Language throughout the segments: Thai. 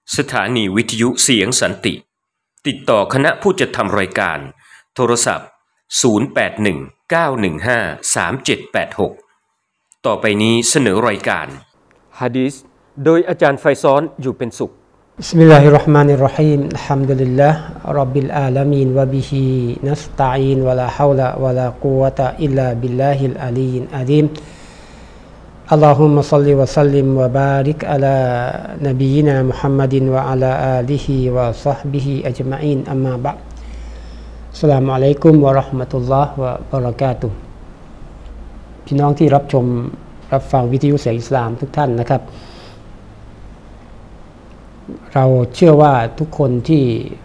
สถานีวิทยุเสียงสันติติดต่อคณะผู้จัดทำรายการโทรศัพท์0819153786ต่อไปนี้เสนอรายการหะดีษโดยอาจารย์ไฟซ้อนอยู่เป็นสุขบิสมิลลาฮิรเราะห์มานิรเราะฮีมอัลฮัมดุลิลลาห์ร็อบบิลอาลามีนวะบิฮินัสตะอีนวะลาฮาวละวะลากุวะตะอิลลาบิลลาฮิลอะลียิลอะซีมอัลลอฮุมมะศ็อลลิวะซัลลิมวะบาริกอะลานบียินามุฮัมมัดินวะอะลาอาลิฮิวะศอฮบิฮิอัจมะอีนอัมมาบะอ์อัสสลามุอะลัยกุมวะเราะห์มะตุลลอฮ์วะบะเราะกาตุฮ์พี่น้องที่รับชมรับฟังวิทยุเสียงอิสลามทุกท่านนะครับเราเชื่อว่าทุกคนที่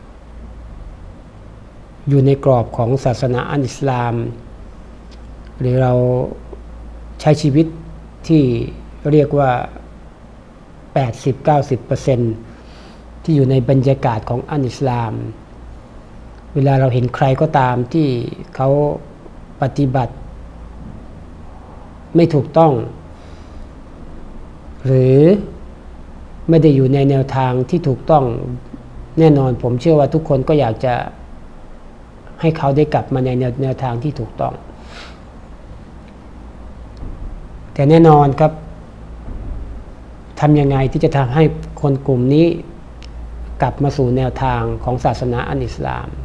อยู่ในกรอบของศาสนาอันอิสลามหรือเราใช้ชีวิตที่เรียกว่า 80-90% ที่อยู่ในบรรยากาศของอันอิสลามเวลาเราเห็นใครก็ตามที่เขาปฏิบัติไม่ถูกต้องหรือไม่ได้อยู่ในแนวทางที่ถูกต้องแน่นอนผมเชื่อว่าทุกคนก็อยากจะให้เขาได้กลับมาในแนวทางที่ถูกต้องแต่แน่นอนครับทำยังไงที่จะทำให้คนกลุ่มนี้กลับมาสู่แนวทางของศาสนาอันอิสลาม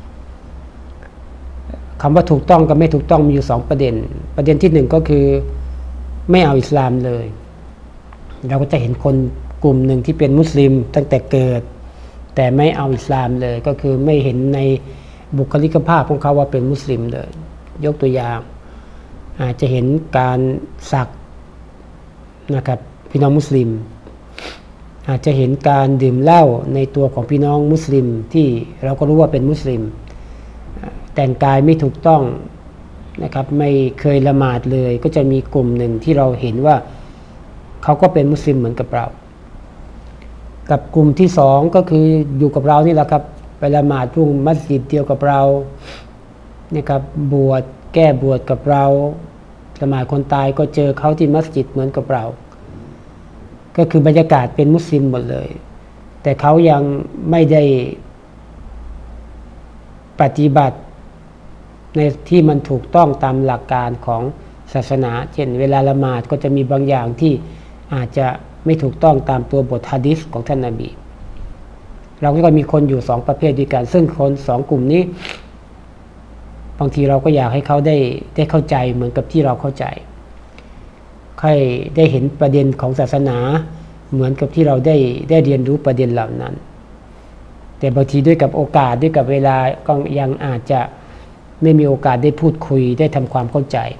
คำว่าถูกต้องกับไม่ถูกต้องมีอยู่2ประเด็นที่1ก็คือไม่เอาอิสลามเลยเราก็จะเห็นคนกลุ่มหนึ่งที่เป็นมุสลิมตั้งแต่เกิดแต่ไม่เอาอิสลามเลยก็คือไม่เห็นในบุคลิกภาพของเขาว่าเป็นมุสลิมเลยยกตัวอย่างอาจจะเห็นการสักนะครับพี่น้องมุสลิมอาจจะเห็นการดื่มเหล้าในตัวของพี่น้องมุสลิมที่เราก็รู้ว่าเป็นมุสลิมแต่งกายไม่ถูกต้องนะครับไม่เคยละหมาดเลยก็จะมีกลุ่มหนึ่งที่เราเห็นว่าเขาก็เป็นมุสลิมเหมือนกับเรากับกลุ่มที่2ก็คืออยู่กับเรานี่แหละครับไปละหมาดรุ่งมัสยิดเดียวกับเรานะครับบวชแก้บวชกับเราละหมาดคนตายก็เจอเขาที่มัสยิดเหมือนกับเราก็คือบรรยากาศเป็นมุสลิมหมดเลยแต่เขายังไม่ได้ปฏิบัติในที่มันถูกต้องตามหลักการของศาสนาเช่นเวลาละหมาดก็จะมีบางอย่างที่อาจจะไม่ถูกต้องตามตัวบทหะดีษของท่านนบีเราก็มีคนอยู่2ประเภทด้วยกันซึ่งคน2กลุ่มนี้บางทีเราก็อยากให้เขาได้เข้าใจเหมือนกับที่เราเข้าใจค่อยได้เห็นประเด็นของศาสนาเหมือนกับที่เราได้เรียนรู้ประเด็นเหล่านั้นแต่บางทีด้วยกับโอกาสด้วยกับเวลาก็ยังอาจจะไม่มีโอกาสได้พูดคุยได้ทำความเข้าใจ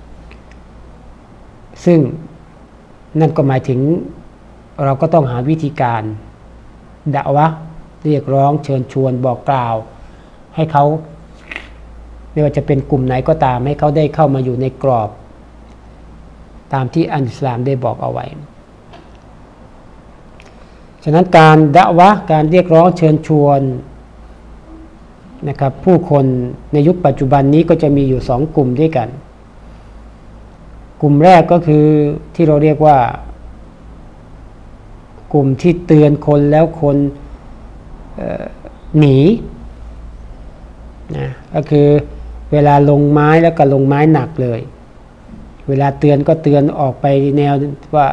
ซึ่งนั่นก็หมายถึงเราก็ต้องหาวิธีการดะวะห์เรียกร้องเชิญชวนบอกกล่าวให้เขาไม่ว่าจะเป็นกลุ่มไหนก็ตามให้เขาได้เข้ามาอยู่ในกรอบตามที่อันอิสลามได้บอกเอาไว้ฉะนั้นการดะวะห์การเรียกร้องเชิญชวนนะครับผู้คนในยุคปัจจุบันนี้ก็จะมีอยู่2กลุ่มด้วยกันกลุ่มแรกก็คือที่เราเรียกว่ากลุ่มที่เตือนคนแล้วคนหนีนะก็คือเวลาลงไม้แล้วก็ลงไม้หนักเลยเวลาเตือนก็เตือนออกไปแนวว่า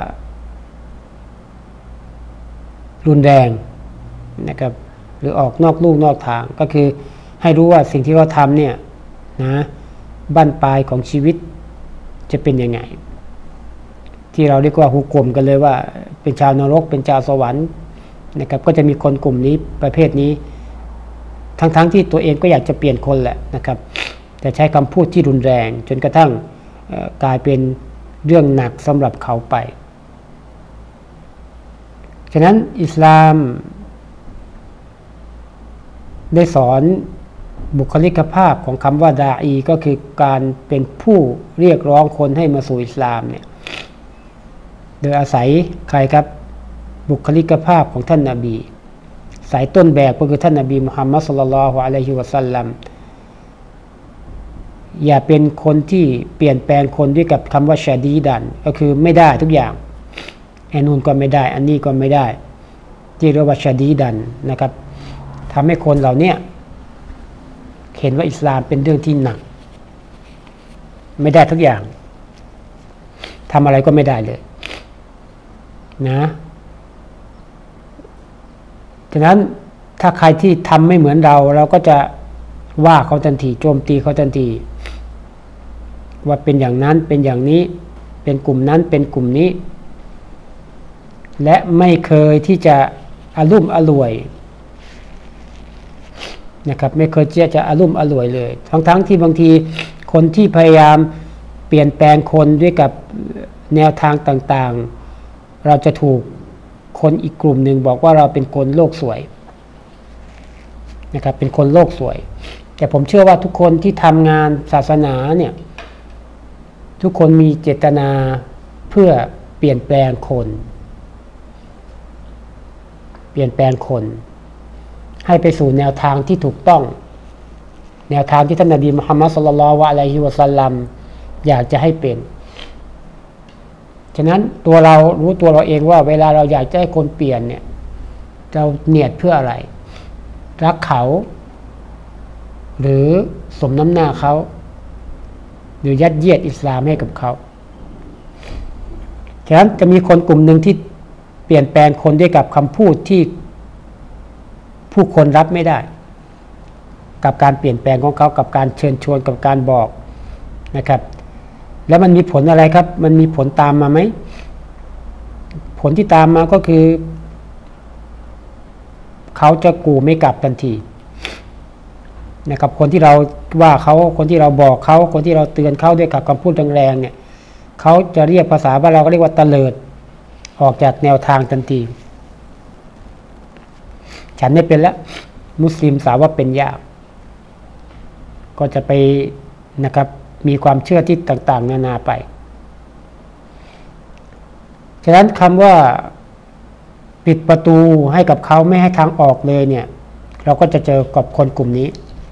รุนแรงนะครับหรือออกนอกลู่นอกทางก็คือให้รู้ว่าสิ่งที่เราทำเนี่ยนะบั้นปลายของชีวิตจะเป็นยังไงที่เราเรียกว่าหุกมกันเลยว่าเป็นชาวนรกเป็นชาวสวรรค์นะครับก็จะมีคนกลุ่มนี้ประเภทนี้ทั้งที่ตัวเองก็อยากจะเปลี่ยนคนแหละนะครับแต่ใช้คำพูดที่รุนแรงจนกระทั่งกลายเป็นเรื่องหนักสำหรับเขาไปฉะนั้นอิสลามได้สอนบุคลิกภาพของคำว่าดาอีก็คือการเป็นผู้เรียกร้องคนให้มาสู่อิสลามเนี่ยโดยอาศัยใครครับบุคลิกภาพของท่านนบีสายต้นแบบก็คือท่านนบีมุฮัมมัดศ็อลลัลลอฮุอะลัยฮิวะซัลลัมอย่าเป็นคนที่เปลี่ยนแปลงคนด้วยกับคำว่าชะดีดันก็คือไม่ได้ทุกอย่างอันนู้นก็ไม่ได้อันนี้ก็ไม่ได้ที่เรียกว่าชาดีดันนะครับทำให้คนเหล่านี้เห็นว่าอิสลามเป็นเรื่องที่หนักไม่ได้ทุกอย่างทำอะไรก็ไม่ได้เลยนะฉะนั้นถ้าใครที่ทำไม่เหมือนเราก็จะว่าเขาทันทีโจมตีเขาทันทีว่าเป็นอย่างนั้นเป็นอย่างนี้เป็นกลุ่มนั้นเป็นกลุ่มนี้และไม่เคยที่จะอารุ่มอร่วยนะครับไม่เคยจะอารุ่มอร่วยเลยทั้งที่บางทีคนที่พยายามเปลี่ยนแปลงคนด้วยกับแนวทางต่างๆเราจะถูกคนอีกกลุ่มหนึ่งบอกว่าเราเป็นคนโลกสวยนะครับเป็นคนโลกสวยแต่ผมเชื่อว่าทุกคนที่ทำงานศาสนาเนี่ยทุกคนมีเจตนาเพื่อเปลี่ยนแปลงคนให้ไปสู่แนวทางที่ถูกต้องแนวทางที่ท่านนบีมุฮัมมัดศ็อลลัลลอฮุอะลัยฮิวะซัลลัมอยากจะให้เป็นฉะนั้นตัวเรารู้ตัวเราเองว่าเวลาเราอยากจะให้คนเปลี่ยนเนี่ยเราเนียดเพื่ออะไรรักเขาหรือสมน้ำหน้าเขาหรือยัดเยียดอิสลามให้กับเขาฉะนั้นจะมีคนกลุ่มหนึ่งที่เปลี่ยนแปลงคนด้วยกับคำพูดที่ผู้คนรับไม่ได้กับการเปลี่ยนแปลงของเขากับการเชิญชวนกับการบอกนะครับแล้วมันมีผลอะไรครับมันมีผลตามมาไหมผลที่ตามมาก็คือเขาจะกู่ไม่กลับทันทีนะครับคนที่เราว่าเขาคนที่เราบอกเขาคนที่เราเตือนเขาด้วยกับคำพูดแรงๆเนี่ยเขาจะเรียกภาษาบ้านเราก็เรียกว่าตะเลิดออกจากแนวทางทันทีฉันไม่เป็นแล้วมุสลิมสาวว่าเป็นยากก็จะไปนะครับมีความเชื่อที่ต่างๆนานาไปฉะนั้นคำว่าปิดประตูให้กับเขาไม่ให้ทางออกเลยเนี่ยเราก็จะเจอกับคนกลุ่มนี้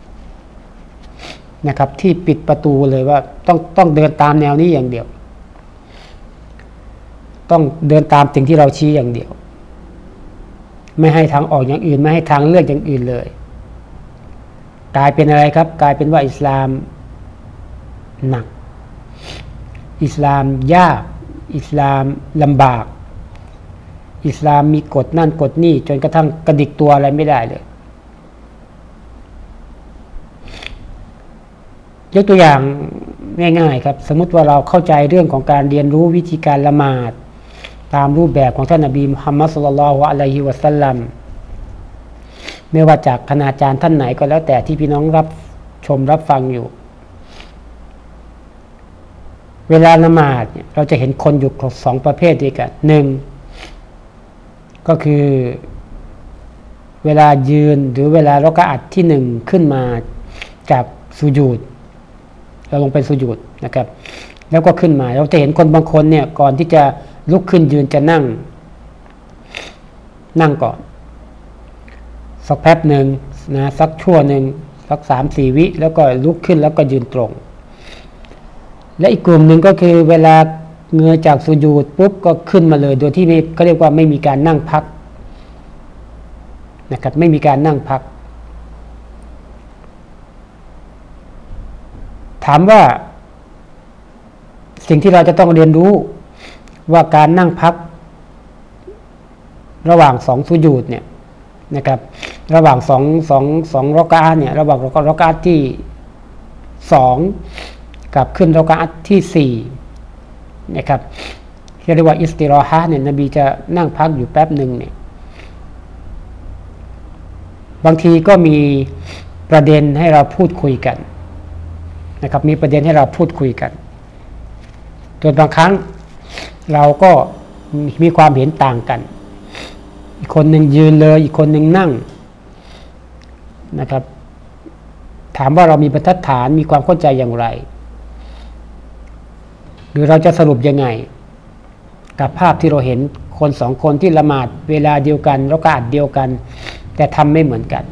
นะครับที่ปิดประตูเลยว่าต้องเดินตามแนวนี้อย่างเดียวต้องเดินตามสิ่งที่เราชี้อย่างเดียวไม่ให้ทางออกอย่างอื่นไม่ให้ทางเลือกอย่างอื่นเลยกลายเป็นอะไรครับกลายเป็นว่าอิสลามหนักอิสลามยากอิสลามลำบากอิสลามมีกฎนั่นกฎนี่จนกระทั่งกระดิกตัวอะไรไม่ได้เลยยกตัวอย่างง่ายๆครับสมมุติว่าเราเข้าใจเรื่องของการเรียนรู้วิธีการละหมาดตามรูปแบบของท่านนบีมุฮัมมัดศ็อลลัลลอฮุอะลัยฮิวะซัลลัมไม่ว่าจากคณาจารย์ท่านไหนก็แล้วแต่ที่พี่น้องรับชมรับฟังอยู่เวลาละหมาดเนี่ยเราจะเห็นคนอยู่สองประเภทด้วยกันหนึ่งก็คือเวลายืนหรือเวลาเรากะอัดที่หนึ่งขึ้นมาจากสุญูดเราลงไปสุญูดนะครับแล้วก็ขึ้นมาเราจะเห็นคนบางคนเนี่ยก่อนที่จะลุกขึ้นยืนจะนั่งก่อนสักแป๊บหนึ่งนะสักชั่วหนึ่งสัก 3-4 วิแล้วก็ลุกขึ้นแล้วก็ยืนตรงและอีกกลุ่มหนึ่งก็คือเวลาเงยจากสุญูดปุ๊บก็ขึ้นมาเลยโดยที่เขาเรียกว่าไม่มีการนั่งพักนะครับไม่มีการนั่งพักถามว่าสิ่งที่เราจะต้องเรียนรู้ว่าการนั่งพักระหว่าง2สุญูดเนี่ยนะครับระหว่าง2รอกะอะห์เนี่ยระหว่างรอกะอะห์ที่2กับขึ้นรอกะอะห์ที่4นะครับเรียกว่าอิสติรอฮะห์เนี่ยนบีจะนั่งพักอยู่แป๊บนึงเนี่ยบางทีก็มีประเด็นให้เราพูดคุยกันนะครับมีประเด็นให้เราพูดคุยกันจนบางครั้งเราก็มีความเห็นต่างกันอีกคนหนึ่งยืนเลยอีกคนหนึ่งนั่งนะครับถามว่าเรามีบรรทัดฐานมีความเข้าใจอย่างไรหรือเราจะสรุปยังไงกับภาพที่เราเห็นคนสองคนที่ละหมาดเวลาเดียวกันรอกะอะห์เดียวกันแต่ทำไม่เหมือนกัน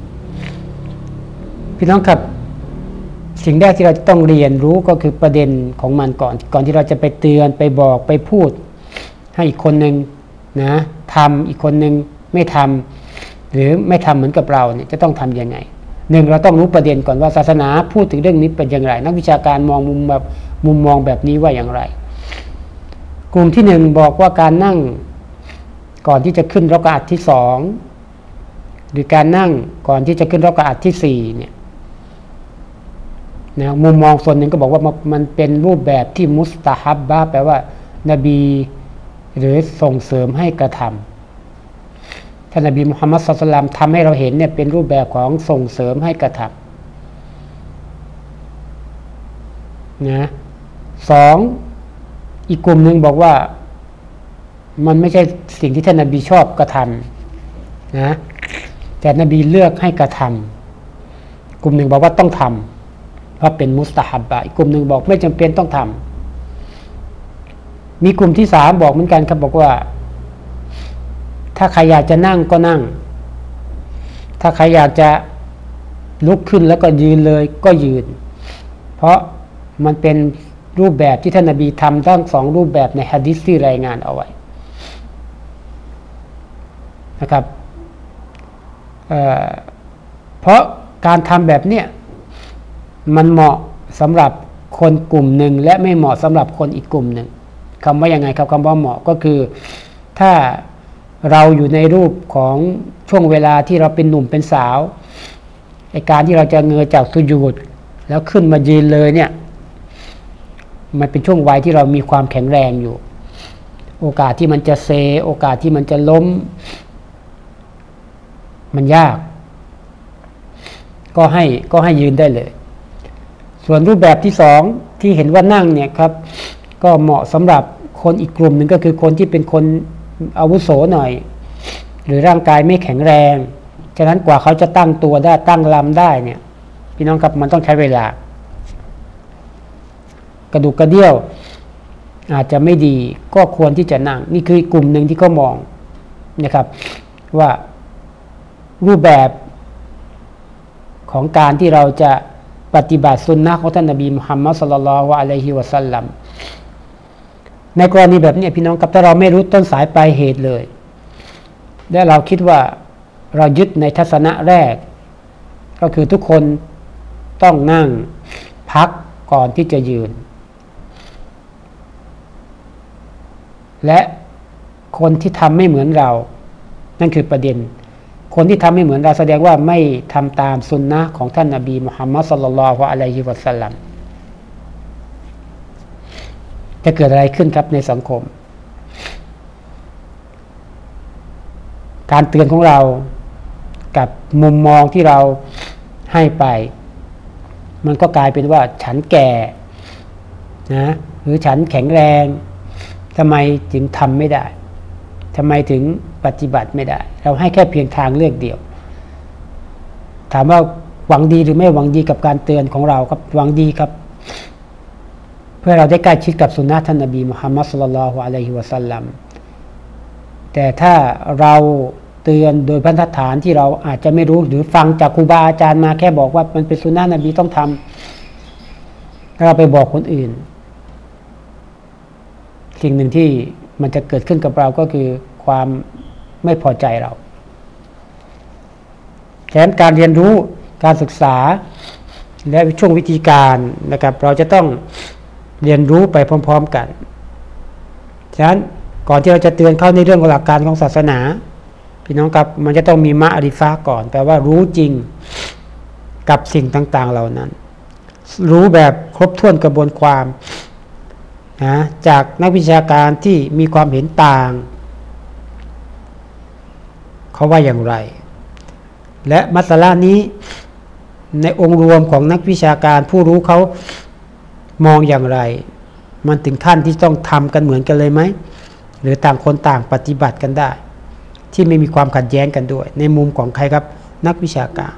พี่น้องครับสิ่งแรกที่เราจะต้องเรียนรู้ก็คือประเด็นของมันก่อนที่เราจะไปเตือนไปบอกไปพูดให้อีกคนหนึ่งนะทำอีกคนหนึ่งไม่ทำหรือไม่ทำเหมือนกับเราเนี่ยจะต้องทำยังไงหนึ่งเราต้องรู้ประเด็นก่อนว่าศาสนาพูดถึงเรื่องนี้เป็นอย่างไรนักวิชาการมองมุมมองแบบนี้ว่าอย่างไรกลุ่มที่หนึ่งบอกว่าการนั่งก่อนที่จะขึ้นรอกะอัตที่สองหรือการนั่งก่อนที่จะขึ้นรอกะอัตที่สี่เนี่ยนะมุมมองส่วนหนึ่งก็บอกว่ามันเป็นรูปแบบที่มุสตาฮับบะแปลว่านบีหรือส่งเสริมให้กระทำท่านนบีมุฮัมมัดศ็อลลัลลอฮุอะลัยฮิวะซัลลัมทำให้เราเห็นเนี่ยเป็นรูปแบบของส่งเสริมให้กระทำนะสองอีกกลุ่มหนึ่งบอกว่ามันไม่ใช่สิ่งที่ท่านนบีชอบกระทำนะแต่นบีเลือกให้กระทำกลุ่มหนึ่งบอกว่าต้องทำเพราะเป็นมุสตาฮับบะอีกกลุ่มหนึ่งบอกไม่จำเป็นต้องทำมีกลุ่มที่สามบอกเหมือนกันครับบอกว่าถ้าใครอยากจะนั่งก็นั่งถ้าใครอยากจะลุกขึ้นแล้วก็ยืนเลยก็ยืนเพราะมันเป็นรูปแบบที่ท่านนบีทำทั้งสองรูปแบบในหะดีษที่รายงานเอาไว้นะครับเพราะการทำแบบเนี้ยมันเหมาะสำหรับคนกลุ่มหนึ่งและไม่เหมาะสำหรับคนอีกกลุ่มหนึ่งคำว่ายังไงครับคำว่าเหมาะก็คือถ้าเราอยู่ในรูปของช่วงเวลาที่เราเป็นหนุ่มเป็นสาวไอ้การที่เราจะเงยจากสุญูดแล้วขึ้นมายืนเลยเนี่ยมันเป็นช่วงวัยที่เรามีความแข็งแรงอยู่โอกาสที่มันจะเซโอกาสที่มันจะล้มมันยากก็ให้ยืนได้เลยส่วนรูปแบบที่สองที่เห็นว่านั่งเนี่ยครับก็เหมาะสำหรับคนอีกกลุ่มหนึ่งก็คือคนที่เป็นคนอาวุโสหน่อยหรือร่างกายไม่แข็งแรงฉะนั้นกว่าเขาจะตั้งตัวได้ตั้งลำได้เนี่ยพี่น้องครับมันต้องใช้เวลากระดูกกระเดี่ยวอาจจะไม่ดีก็ควรที่จะนั่งนี่คือกลุ่มหนึ่งที่เขามองนะครับว่ารูปแบบของการที่เราจะปฏิบัติสุนนะของท่านนบีมุฮัมมัดศ็อลลัลลอฮุอะลัยฮิวะซัลลัมในกรณีแบบนี้พี่น้องครับถ้าเราไม่รู้ต้นสายปลายเหตุเลยและเราคิดว่าเรายึดในทัศนะแรกก็คือทุกคนต้องนั่งพักก่อนที่จะยืนและคนที่ทำไม่เหมือนเรานั่นคือประเด็นคนที่ทำไม่เหมือนเราแสดงว่าไม่ทำตามสุนนะของท่านนบีมุฮัมมัดศ็อลลัลลอฮุอะลัยฮิวะซัลลัมจะเกิดอะไรขึ้นครับในสังคมการเตือนของเรากับมุมมองที่เราให้ไปมันก็กลายเป็นว่าฉันแก่นะหรือฉันแข็งแรงทำไมถึงทำไม่ได้ทำไมถึงปฏิบัติไม่ได้เราให้แค่เพียงทางเลือกเดียวถามว่าหวังดีหรือไม่หวังดีกับการเตือนของเราครับหวังดีครับเพื่อเราได้ใกล้ชิดกับสุนนะท่านนบีมุฮัมมัดศ็อลลัลลอฮุอะลัยฮิวะซัลลัมแต่ถ้าเราเตือนโดยบรรทัดฐานที่เราอาจจะไม่รู้หรือฟังจากครูบาอาจารย์มาแค่บอกว่ามันเป็นสุนนะนบีต้องทำเราไปบอกคนอื่นสิ่งหนึ่งที่มันจะเกิดขึ้นกับเราก็คือความไม่พอใจเราฉะนั้นการเรียนรู้การศึกษาและช่วงวิธีการนะครับเราจะต้องเรียนรู้ไปพร้อมๆกันฉะนั้นก่อนที่เราจะเตือนเขาในเรื่องหลักการของศาสนาพี่น้องครับมันจะต้องมีมะอาริฟะห์ก่อนแปลว่ารู้จริงกับสิ่งต่างๆเหล่านั้นรู้แบบครบถ้วนกระบวนความนะจากนักวิชาการที่มีความเห็นต่างเขาว่าอย่างไรและมัสละนี้ในองค์รวมของนักวิชาการผู้รู้เขามองอย่างไรมันถึงขั้นที่ต้องทำกันเหมือนกันเลยไหมหรือต่างคนต่างปฏิบัติกันได้ที่ไม่มีความขัดแย้งกันด้วยในมุมของใครครับนักวิชาการ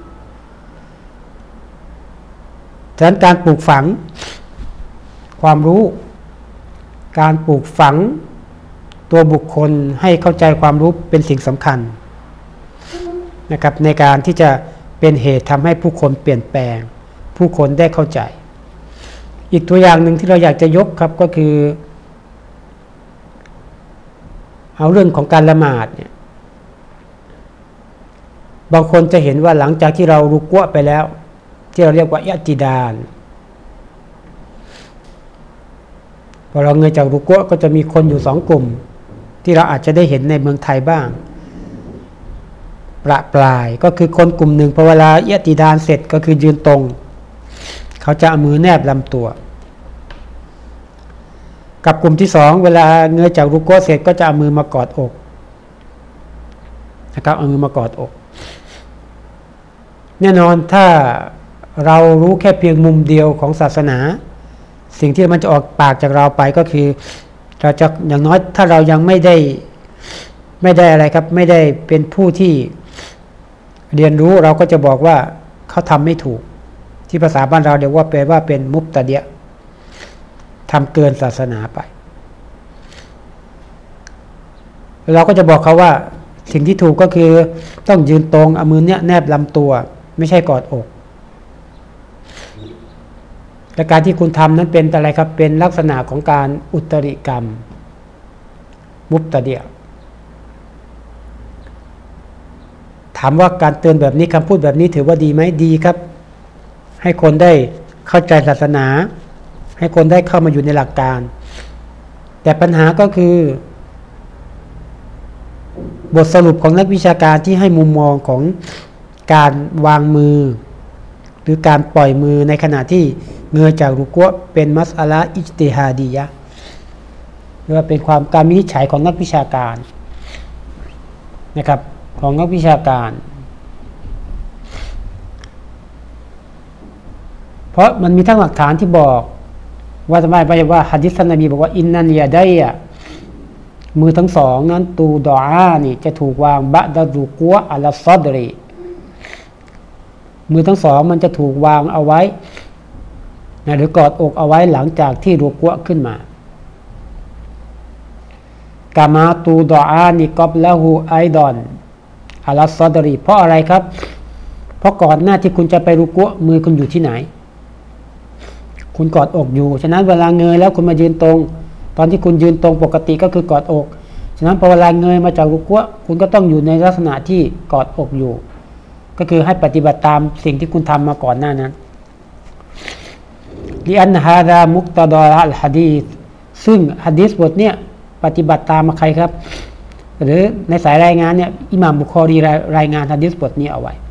ฉะนั้นการปลูกฝังความรู้การปลูกฝังตัวบุคคลให้เข้าใจความรู้เป็นสิ่งสำคัญนะครับในการที่จะเป็นเหตุทำให้ผู้คนเปลี่ยนแปลงผู้คนได้เข้าใจอีกตัวอย่างหนึ่งที่เราอยากจะยกครับก็คือเอาเรื่องของการละหมาดเนี่ยบางคนจะเห็นว่าหลังจากที่เรารุกวะไปแล้วที่เราเรียกว่าอิอ์ติดาลพอเราเงยจากรุกวะก็จะมีคนอยู่2 กลุ่มที่เราอาจจะได้เห็นในเมืองไทยบ้างประปรายก็คือคนกลุ่มหนึ่งพอเวลาอิอ์ติดาลเสร็จก็คือยืนตรงเขาจะเอามือแนบลำตัวกับกลุ่มที่2เวลาเงยจากรุกวะเสร็จก็จะเอามือมากอดอกนะครับเอามือมากอดอกแน่นอนถ้าเรารู้แค่เพียงมุมเดียวของศาสนาสิ่งที่มันจะออกปากจากเราไปก็คือเราจะอย่างน้อยถ้าเรายังไม่ได้อะไรครับไม่ได้เป็นผู้ที่เรียนรู้เราก็จะบอกว่าเขาทำไม่ถูกที่ภาษาบ้านเราเรียกว่าแปลว่าเป็นมุบตะเดียทำเกินศาสนาไปเราก็จะบอกเขาว่าสิ่งที่ถูกก็คือต้องยืนตรงเอามือเนี่ยแนบลำตัวไม่ใช่กอดอกแต่การที่คุณทำนั้นเป็นอะไรครับเป็นลักษณะของการอุตริกรรมมุบตะเดียถามว่าการเตือนแบบนี้คำพูดแบบนี้ถือว่าดีไหมดีครับให้คนได้เข้าใจศาสนาให้คนได้เข้ามาอยู่ในหลักการแต่ปัญหาก็คือบทสรุปของนักวิชาการที่ให้มุมมองของการวางมือหรือการปล่อยมือในขณะที่เงยจากรุกวะเป็นมัสอะละอิจติฮาดียะหรือว่าเป็นความการวินิจฉัยของนักวิชาการนะครับของนักวิชาการเพราะมันมีทั้งหลักฐานที่บอกว่าทำไมว่าหะดีษท่านนบีบอกว่าอินนันยาไดอะมือทั้ง2นั้นตูดออานี่จะถูกวางบะดะรุกวะอะลาซอดรีมือทั้ง2มันจะถูกวางเอาไว้นะหรือกอดอกเอาไว้หลังจากที่รุกวะขึ้นมากามาตูดออานี่กอบละหูไอดอนอะลาซอดรีเพราะอะไรครับเพราะก่อนหน้าที่คุณจะไปรุกวะมือคุณอยู่ที่ไหนคุณกอดอกอยู่ฉะนั้นเวลาเงยแล้วคุณมายืนตรงตอนที่คุณยืนตรงปกติก็คือกอดอกฉะนั้นพอเวลาเงยมาจากรุกวะคุณก็ต้องอยู่ในลักษณะที่กอดอกอยู่ก็คือให้ปฏิบัติตามสิ่งที่คุณทำมาก่อนหน้านั้นลิอันฮาดามุกตะดออัลฮะดีษซึ่งหะดีษบทเนี้ยปฏิบัติตามมาใครครับหรือในสายรายงานเนี่ยอิหม่ามบุคอรีรายงานหะดีษบทนี้เอาไว้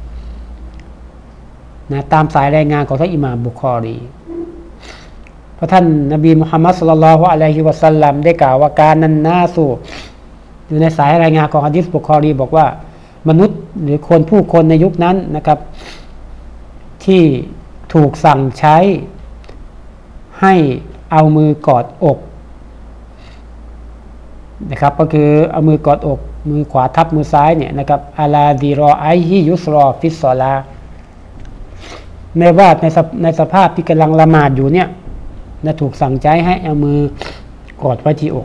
นะตามสายรายงานของท่านอิหม่ามบุคอรีเพราะท่านนบีมุฮัมมัดศ็อลลัลลอฮุอะลัยฮิวะซัลลัมได้กล่าวว่าการนันนาสูอยู่ในสายรายงานของหะดีษบุคอรีบอกว่ามนุษย์หรือผู้คนในยุคนั้นนะครับที่ถูกสั่งใช้ให้เอามือกอดอกนะครับก็คือเอามือกอดอกมือขวาทับมือซ้ายเนี่ยนะครับอาลาดีรอไอฮิยุสรอฟิสซอลาแม้ว่าในสภาพที่กำลังละหมาดอยู่เนี่ยนะถูกสั่งใช้ให้เอามือกอดไว้ที่อก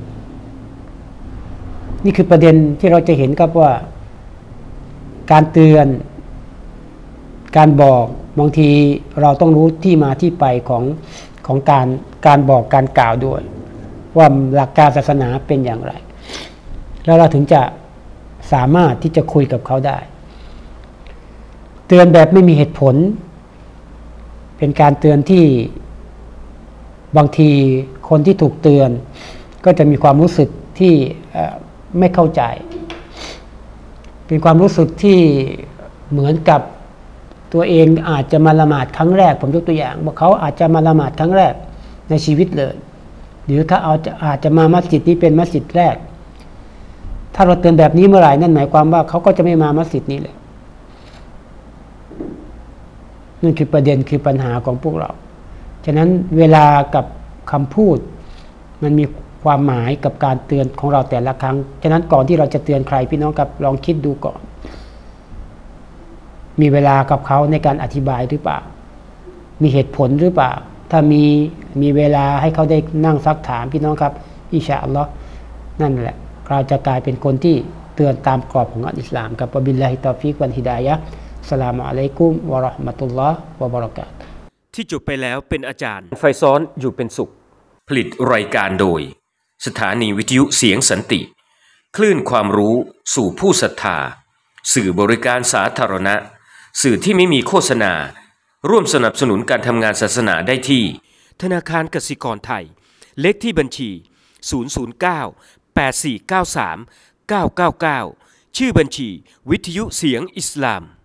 นี่คือประเด็นที่เราจะเห็นครับว่าการเตือนการบอกบางทีเราต้องรู้ที่มาที่ไปของการบอกการกล่าวด้วยว่าหลักการศาสนาเป็นอย่างไรแล้วเราถึงจะสามารถที่จะคุยกับเขาได้เตือนแบบไม่มีเหตุผลเป็นการเตือนที่บางทีคนที่ถูกเตือนก็จะมีความรู้สึกที่ไม่เข้าใจเป็นความรู้สึกที่เหมือนกับตัวเองอาจจะมาละหมาดครั้งแรกผมยกตัวอย่างว่าเขาอาจจะมาละหมาดครั้งแรกในชีวิตเลยหรือเขาอาจจะมามัสยิดนี้เป็นมัสยิดแรกถ้าเราเตือนแบบนี้เมื่อไหร่นั่นหมายความว่าเขาก็จะไม่มามัสยิดนี้เลยนั่นคือประเด็นคือปัญหาของพวกเราฉะนั้นเวลากับคำพูดมันมีความหมายกับการเตือนของเราแต่ละครั้งฉะนั้นก่อนที่เราจะเตือนใครพี่น้องกับลองคิดดูก่อนมีเวลากับเขาในการอธิบายหรือเปล่ามีเหตุผลหรือเปล่าถ้ามีเวลาให้เขาได้นั่งซักถามพี่น้องครับอินชาอัลลอฮ์นั่นแหละเราจะกลายเป็นคนที่เตือนตามกรอบของอัลอิสลามกับบิลลาฮิตอฟิกวัลฮิดายะฮ์อัสสลามุอะลัยกุมวะเราะห์มะตุลลอฮ์วะบะเราะกาตุฮ์ที่จบไปแล้วเป็นอาจารย์ไฟซ้อนอยู่เป็นสุขผลิตรายการโดยสถานีวิทยุเสียงสันติคลื่นความรู้สู่ผู้ศรัทธาสื่อบริการสาธารณะสื่อที่ไม่มีโฆษณาร่วมสนับสนุนการทำงานศาสนาได้ที่ธนาคารกสิกรไทยเลขที่บัญชี009 8493 999ชื่อบัญชีวิทยุเสียงอิสลาม